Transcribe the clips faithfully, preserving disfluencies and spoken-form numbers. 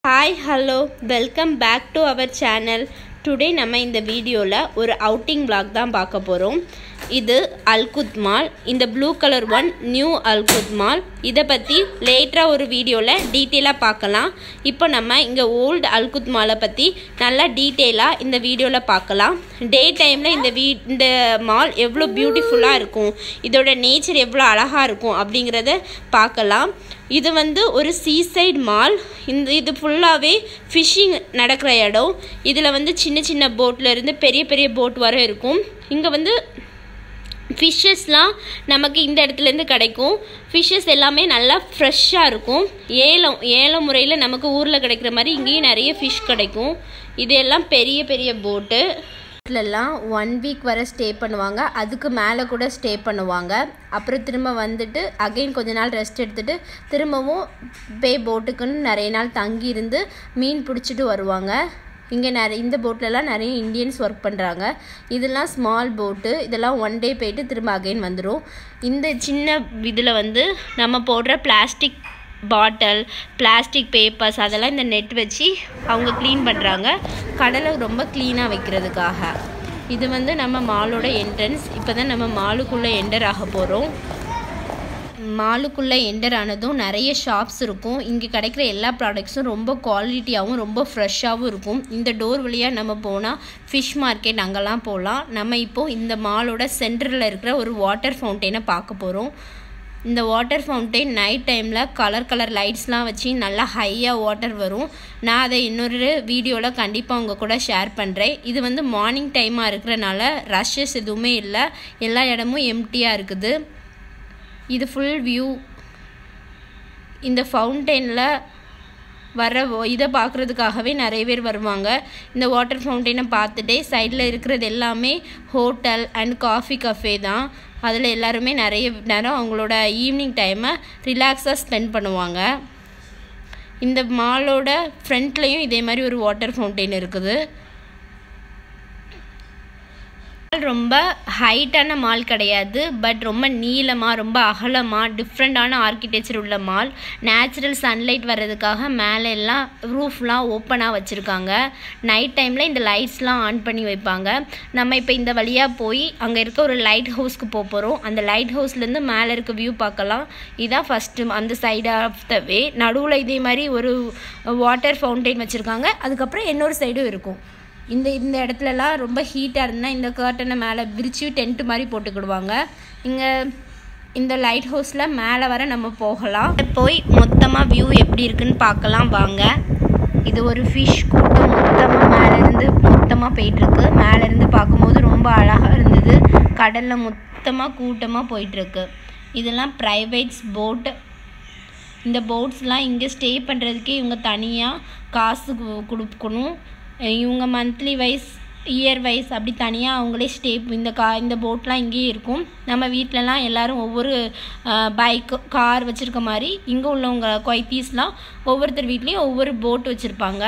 Hi, hello, welcome back to our channel. Today நம்ம இந்த வீடியோல ஒரு outing vlog தான் பார்க்க போறோம். இது Alkout mall. இந்த blue color one new Alkout mall. இத பத்தி லேட்டரா ஒரு வீடியோல டீடைலா பார்க்கலாம். இப்போ நம்ம இங்க old Alkout mall பத்தி நல்லா டீடைலா இந்த வீடியோல பார்க்கலாம். டே டைம்ல இந்த இந்த மால் எவ்வளவு பியூட்டிஃபுல்லா இருக்கும். இதோட நேச்சர் எவ்வளவு அழகா இருக்கும் அப்படிங்கறத பார்க்கலாம். இது வந்து ஒரு சீசைட் மால். இந்த இது ஃபுல்லாவே ஃபிஷிங் நடக்கிற இடம். இதுல வந்து சின்ன சின்ன போட்ல இருந்து பெரிய பெரிய போட் வரை இருக்கும். இங்க வந்து ஃபிஷஸ்லாம் நமக்கு இந்த இடத்துல இருந்து கிடைக்கும். ஃபிஷஸ் எல்லாமே நல்லா ஃப்ரெஷ்ஷாக இருக்கும். ஏலம் ஏலம் முறையில் நமக்கு ஊரில் கிடைக்கிற மாதிரி இங்கேயும் நிறைய ஃபிஷ் கிடைக்கும். இதெல்லாம் பெரிய பெரிய போட்டு எல்லாம் ஒன் வீக் வரை ஸ்டே பண்ணுவாங்க. அதுக்கு மேலே கூட ஸ்டே பண்ணுவாங்க. அப்புறம் திரும்ப வந்துட்டு அகைன் கொஞ்ச நாள் ரெஸ்ட் எடுத்துகிட்டு திரும்பவும் பே போட்டுக்குன்னு நிறைய நாள் தங்கி இருந்து மீன் பிடிச்சிட்டு வருவாங்க. இங்கே நிறைய இந்த போட்லலாம் நிறைய இந்தியன்ஸ் ஒர்க் பண்ணுறாங்க. இதெல்லாம் ஸ்மால் போட்டு. இதெல்லாம் ஒன் டே போயிட்டு திரும்ப அகைன் வந்துடும். இந்த சின்ன இதில் வந்து நம்ம போடுற பிளாஸ்டிக் பாட்டில் பிளாஸ்டிக் பேப்பர்ஸ் அதெல்லாம் இந்த நெட் வச்சு அவங்க க்ளீன் பண்ணுறாங்க, கடலை ரொம்ப க்ளீனாக வைக்கிறதுக்காக. இது வந்து நம்ம மாலோட என்ட்ரன்ஸ். இப்போ தான் நம்ம மாலுக்குள்ளே என்டர் ஆக போகிறோம். மாலுக்குள்ளே என்டர் ஆனதும் நிறைய ஷாப்ஸ் இருக்கும். இங்கே கிடைக்கிற எல்லா ப்ராடக்ட்ஸும் ரொம்ப குவாலிட்டியாகவும் ரொம்ப ஃப்ரெஷ்ஷாகவும் இருக்கும். இந்த டோர் வழியாக நம்ம போனால் ஃபிஷ் மார்க்கெட் அங்கெல்லாம் போகலாம். நம்ம இப்போது இந்த மாலோட சென்டரில் இருக்கிற ஒரு வாட்டர் ஃபவுண்டெயினை பார்க்க போகிறோம். இந்த வாட்டர் ஃபவுண்டெயின் நைட் டைமில் கலர் கலர் லைட்ஸ்லாம் வச்சு நல்லா ஹையாக வாட்டர் வரும். நான் அதை இன்னொரு வீடியோவில் கண்டிப்பாக உங்கள் கூட ஷேர் பண்ணுறேன். இது வந்து மார்னிங் டைமாக இருக்கிறனால ரஷ்ஷஸ் எதுவுமே இல்லை, எல்லா இடமும் எம்டியாக இருக்குது. இது ஃபுல் வியூ. இந்த ஃபவுண்டெயினில் வர இதை பார்க்குறதுக்காகவே நிறைய பேர் வருவாங்க. இந்த வாட்டர் ஃபவுண்டெயினை பார்த்துட்டே சைடில் இருக்கிறது எல்லாமே ஹோட்டல் அண்ட் காஃபி கஃபே தான். அதில் எல்லாருமே நிறைய நேரம் அவங்களோட ஈவினிங் டைமை ரிலாக்ஸாக ஸ்பெண்ட் பண்ணுவாங்க. இந்த மாலோட ஃப்ரண்ட்லேயும் இதே மாதிரி ஒரு வாட்டர் ஃபவுண்டெயின் இருக்குது. ரொம்ப ஹைட்டான மால் கிடையாது, பட் ரொம்ப நீளமாக ரொம்ப அகலமாக டிஃப்ரெண்ட்டான ஆர்கிடெக்சர் உள்ள மால். நேச்சுரல் சன்லைட் வர்றதுக்காக மேலே எல்லாம் ரூஃப்லாம் ஓப்பனாக வச்சுருக்காங்க. நைட் டைமில் இந்த லைட்ஸ்லாம் ஆன் பண்ணி வைப்பாங்க. நம்ம இப்போ இந்த வழியாக போய் அங்கே இருக்க ஒரு லைட் ஹவுஸ்க்கு போக போகிறோம். அந்த லைட் ஹவுஸ்லேருந்து மேலே இருக்க வியூ பார்க்கலாம். இதான் ஃபஸ்ட்டு அந்த சைடு ஆஃப் த வே. நடுவில் இதே மாதிரி ஒரு வாட்டர் ஃபவுண்டெயின் வச்சுருக்காங்க. அதுக்கப்புறம் இன்னொரு சைடும் இருக்கும். இந்த இந்த இடத்துலலாம் ரொம்ப ஹீட்டாக இருந்தால் இந்த கர்ட்டனை மேலே விரித்து டென்ட்டு மாதிரி போட்டுக்கிடுவாங்க. இங்கே இந்த லைட் ஹவுஸில் மேலே வர நம்ம போகலாம். போய் மொத்தமாக வியூ எப்படி இருக்குன்னு பார்க்கலாம் வாங்க. இது ஒரு ஃபிஷ் கூட்டம் மொத்தமாக மேலேருந்து மொத்தமாக போயிட்டுருக்கு. மேலேருந்து பார்க்கும்போது ரொம்ப அழகாக இருந்தது. கடலில் மொத்தமாக கூட்டமாக போயிட்டுருக்கு. இதெல்லாம் ப்ரைவேட்ஸ் போட்டு. இந்த போட்ஸ்லாம் இங்கே ஸ்டே பண்ணுறதுக்கே இவங்க தனியாக காசு கொடுக்கணும். இவங்க மந்த்லி வைஸ் இயர் வைஸ் அப்படி தனியாக அவங்களே ஸ்டே இந்த கா இந்த போட்லாம் இங்கேயே இருக்கும். நம்ம வீட்டிலலாம் எல்லோரும் ஒவ்வொரு பைக்கு கார் வச்சுருக்க மாதிரி இங்கே உள்ளவங்க கொய்த்தீஸ்லாம் ஒவ்வொருத்தர் வீட்லேயும் ஒவ்வொரு போட் வச்சுருப்பாங்க.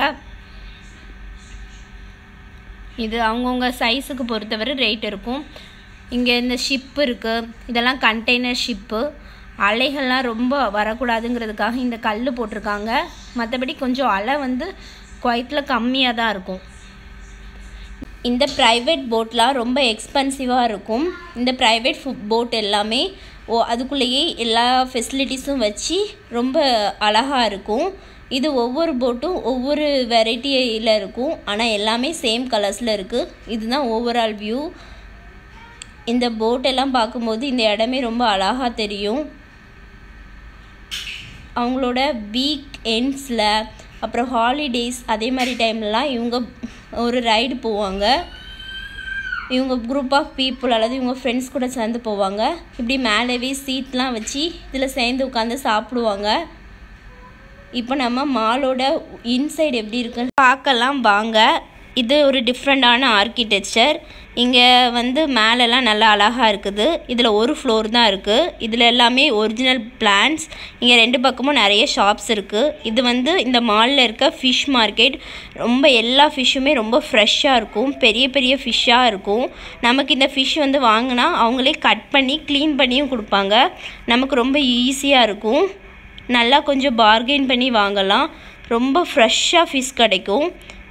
இது அவங்கவுங்க சைஸுக்கு பொறுத்தவரை ரேட் இருக்கும். இங்கே இந்த ஷிப்பு இருக்குது. இதெல்லாம் கண்டெய்னர் ஷிப்பு. அலைகள்லாம் ரொம்ப வரக்கூடாதுங்கிறதுக்காக இந்த கல் போட்டிருக்காங்க. மற்றபடி கொஞ்சம் அலை வந்து குவைட்டில் கம்மியாக தான் இருக்கும். இந்த ப்ரைவேட் போட்லாம் ரொம்ப எக்ஸ்பென்சிவாக இருக்கும். இந்த ப்ரைவேட் போட் எல்லாமே ஓ அதுக்குள்ளேயே எல்லா ஃபெசிலிட்டிஸும் வச்சு ரொம்ப அழகாக இருக்கும். இது ஒவ்வொரு போட்டும் ஒவ்வொரு வெரைட்டியில் இருக்கும், ஆனால் எல்லாமே சேம் கலர்ஸில் இருக்குது. இதுதான் ஓவரால் வியூ. இந்த போட்டெல்லாம் பார்க்கும்போது இந்த இடமே ரொம்ப அழகாக தெரியும். அவங்களோட வீக் எண்ட்ஸில் அப்புறம் ஹாலிடேஸ் அதே மாதிரி டைம்லலாம் இவங்க ஒரு ரைடு போவாங்க. இவங்க குரூப் ஆஃப் பீப்புள் அல்லது இவங்க ஃப்ரெண்ட்ஸ் கூட சேர்ந்து போவாங்க. இப்படி மேலேவே சீட்லாம் வச்சு இதில் சேர்ந்து உட்காந்து சாப்பிடுவாங்க. இப்போ நம்ம மாலோட இன்சைடு எப்படி இருக்குன்னு பார்க்கலாம் வாங்க. இது ஒரு டிஃப்ரெண்ட்டான ஆர்கிடெக்சர். இங்கே வந்து மேலெல்லாம் நல்லா அழகாக இருக்குது. இதில் ஒரு ஃப்ளோர் தான் இருக்குது. இதில் எல்லாமே ஒரிஜினல் பிளான்ட்ஸ். இங்கே ரெண்டு பக்கமும் நிறைய ஷாப்ஸ் இருக்குது. இது வந்து இந்த மாலில் இருக்க ஃபிஷ் மார்க்கெட். ரொம்ப எல்லா ஃபிஷ்ஷுமே ரொம்ப ஃப்ரெஷ்ஷாக இருக்கும். பெரிய பெரிய ஃபிஷ்ஷாக இருக்கும். நமக்கு இந்த ஃபிஷ் வந்து வாங்கினா அவங்களே கட் பண்ணி க்ளீன் பண்ணியும் கொடுப்பாங்க. நமக்கு ரொம்ப ஈஸியாக இருக்கும். நல்லா கொஞ்சம் பார்கெயின் பண்ணி வாங்கலாம். ரொம்ப ஃப்ரெஷ்ஷாக ஃபிஷ் கிடைக்கும்.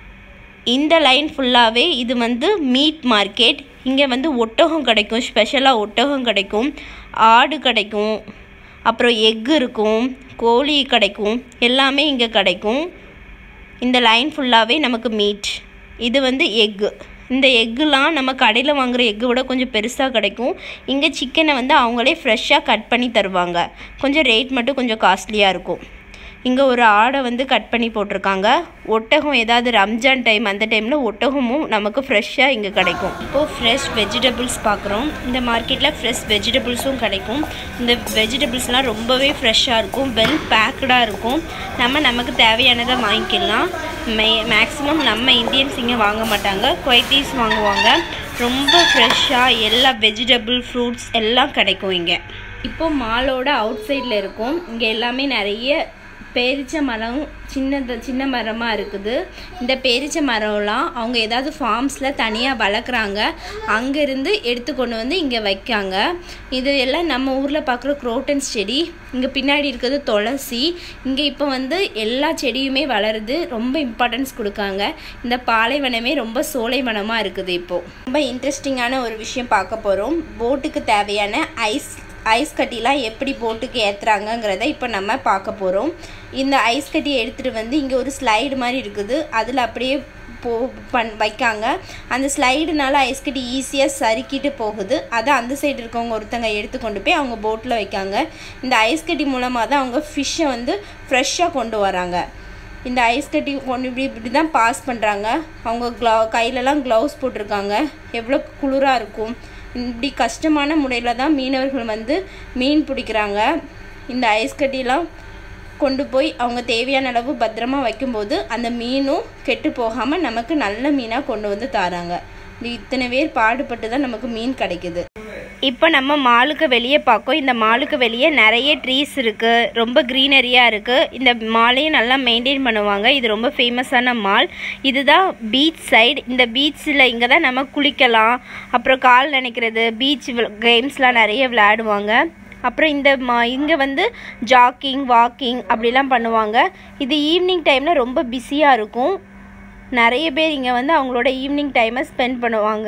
இந்த லைன் ஃபுல்லாகவே இது வந்து மீட் மார்க்கெட். இங்கே வந்து ஒட்டகம் கிடைக்கும், ஸ்பெஷலாக ஒட்டகம் கிடைக்கும், ஆடு கிடைக்கும், அப்புறம் எக்கு இருக்கும், கோழி கிடைக்கும், எல்லாமே இங்கே கிடைக்கும். இந்த லைன் ஃபுல்லாகவே நமக்கு மீட். இது வந்து எக்கு. இந்த எக்குலாம் நம்ம கடையில் வாங்குகிற எக்கு விட கொஞ்சம் பெருசாக கிடைக்கும். இங்கே சிக்கனை வந்து அவங்களே ஃப்ரெஷ்ஷாக கட் பண்ணி தருவாங்க. கொஞ்சம் ரேட் மட்டும் கொஞ்சம் காஸ்ட்லியாக இருக்கும். இங்கே ஒரு ஆடை வந்து கட் பண்ணி போட்டிருக்காங்க. ஒட்டகம் ஏதாவது ரம்ஜான் டைம் அந்த டைமில் ஒட்டகமும் நமக்கு ஃப்ரெஷ்ஷாக இங்கே கிடைக்கும். இப்போது ஃப்ரெஷ் வெஜிடபிள்ஸ் பார்க்குறோம். இந்த மார்க்கெட்டில் ஃப்ரெஷ் வெஜிடபிள்ஸும் கிடைக்கும். இந்த வெஜிடபிள்ஸ்லாம் ரொம்பவே ஃப்ரெஷ்ஷாக இருக்கும், வெல் பேக்கடாக இருக்கும். நம்ம நமக்கு தேவையானதை வாங்கிக்கலாம். மே மேக்ஸிமம் நம்ம இந்தியன்ஸ் இங்கே வாங்க மாட்டாங்க, குவைத்தீஸ் வாங்குவாங்க. ரொம்ப ஃப்ரெஷ்ஷாக எல்லா வெஜிடபிள் ஃப்ரூட்ஸ் எல்லாம் கிடைக்கும் இங்கே. இப்போது மாலோட அவுட் சைடில் இருக்கும். இங்கே எல்லாமே நிறைய பேரிச்ச மரம் சின்ன சின்ன மரமாக இருக்குது. இந்த பேரிச்ச மரம்லாம் அவங்க ஏதாவது ஃபார்ம்ஸில் தனியாக வளர்க்குறாங்க, அங்கேருந்து எடுத்து கொண்டு வந்து இங்கே வைக்காங்க. இது எல்லாம் நம்ம ஊரில் பார்க்குற குரோட்டன்ஸ் செடி. இங்கே பின்னாடி இருக்கிறது துளசி. இங்கே இப்போ வந்து எல்லா செடியுமே வளருது, ரொம்ப இம்பார்ட்டன்ஸ் கொடுக்காங்க. இந்த பாலைவனமே ரொம்ப சோலைவனமாக இருக்குது. இப்போது ரொம்ப இன்ட்ரெஸ்டிங்கான ஒரு விஷயம் பார்க்க போகிறோம். போட்டுக்கு தேவையான ஐஸ் ஐஸ் கட்டிலாம் எப்படி போட்டுக்கு ஏற்றுறாங்கங்கிறத இப்போ நம்ம பார்க்க போகிறோம். இந்த ஐஸ் கட்டியை எடுத்துகிட்டு வந்து இங்கே ஒரு ஸ்லைடு மாதிரி இருக்குது, அதில் அப்படியே போ பண் வைக்காங்க. அந்த ஸ்லைடுனால ஐஸ் கட்டி ஈஸியாக சறுக்கிட்டு போகுது. அதை அந்த சைடு இருக்கவங்க ஒருத்தங்க எடுத்து கொண்டு போய் அவங்க போட்டில் வைக்காங்க. இந்த ஐஸ் கட்டி மூலமாக தான் அவங்க ஃபிஷ்ஷை வந்து ஃப்ரெஷ்ஷாக கொண்டு வராங்க. இந்த ஐஸ் கட்டி கொண்டு இப்படி இப்படி தான் பாஸ் பண்ணுறாங்க. அவங்க க்ளவ் கையிலலாம் க்ளவுஸ் போட்டிருக்காங்க. எவ்வளோ குளிராக இருக்கும். இப்படி கஷ்டமான முறையில் தான் மீனவர்கள் வந்து மீன் பிடிக்கிறாங்க. இந்த ஐஸ் கட்டிலாம் கொண்டு போய் அவங்க தேவையான அளவு பத்திரமா வைக்கும்போது அந்த மீனும் கெட்டு போகாமல் நமக்கு நல்ல மீனாக கொண்டு வந்து தராங்க. இத்தனை பேர் பாடுபட்டு தான் நமக்கு மீன் கிடைக்குது. இப்போ நம்ம மாலுக்கு வெளியே பார்க்கோம். இந்த மாலுக்கு வெளியே நிறைய ட்ரீஸ் இருக்குது, ரொம்ப க்ரீனரியாக இருக்குது. இந்த மாலையும் நல்லா மெயின்டைன் பண்ணுவாங்க. இது ரொம்ப ஃபேமஸான மால். இதுதான் பீச் சைடு. இந்த பீச்சில் இங்கே தான் நம்ம குளிக்கலாம், அப்புறம் கால் நினைக்கிறது, பீச் கேம்ஸ்லாம் நிறைய விளையாடுவாங்க. அப்புறம் இந்த மா இங்கே வந்து ஜாக்கிங் வாக்கிங் அப்படிலாம் பண்ணுவாங்க. இது ஈவினிங் டைமில் ரொம்ப பிஸியாக இருக்கும். நிறைய பேர் இங்கே வந்து அவங்களோட ஈவினிங் டைமை ஸ்பெண்ட் பண்ணுவாங்க.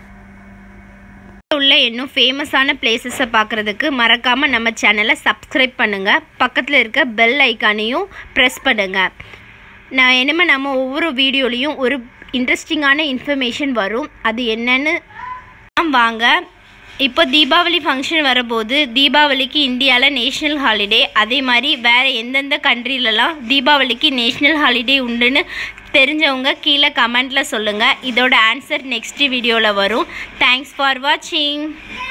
உள்ள இன்னும் ஃபேமஸான பிளேசஸை பார்க்குறதுக்கு மறக்காமல் நம்ம சேனலை சப்ஸ்கிரைப் பண்ணுங்கள். பக்கத்தில் இருக்க பெல் ஐக்கானையும் ப்ரெஸ் பண்ணுங்கள். நான் இனிமேல் நம்ம ஒவ்வொரு வீடியோலையும் ஒரு இன்ட்ரெஸ்டிங்கான இன்ஃபர்மேஷன் வரும். அது என்னன்னு வாங்க. இப்போ தீபாவளி ஃபங்க்ஷன் வரபோது, தீபாவளிக்கு இந்தியாவில் நேஷ்னல் ஹாலிடே, அதே மாதிரி வேறு எந்தெந்த கண்ட்ரிலலாம் தீபாவளிக்கு நேஷ்னல் ஹாலிடே உண்டுன்னு தெரிஞ்சவங்க கீழே கமெண்ட்டில் சொல்லுங்கள். இதோட ஆன்சர் நெக்ஸ்ட் வீடியோவில் வரும். தேங்க்ஸ் ஃபார் வாட்சிங்.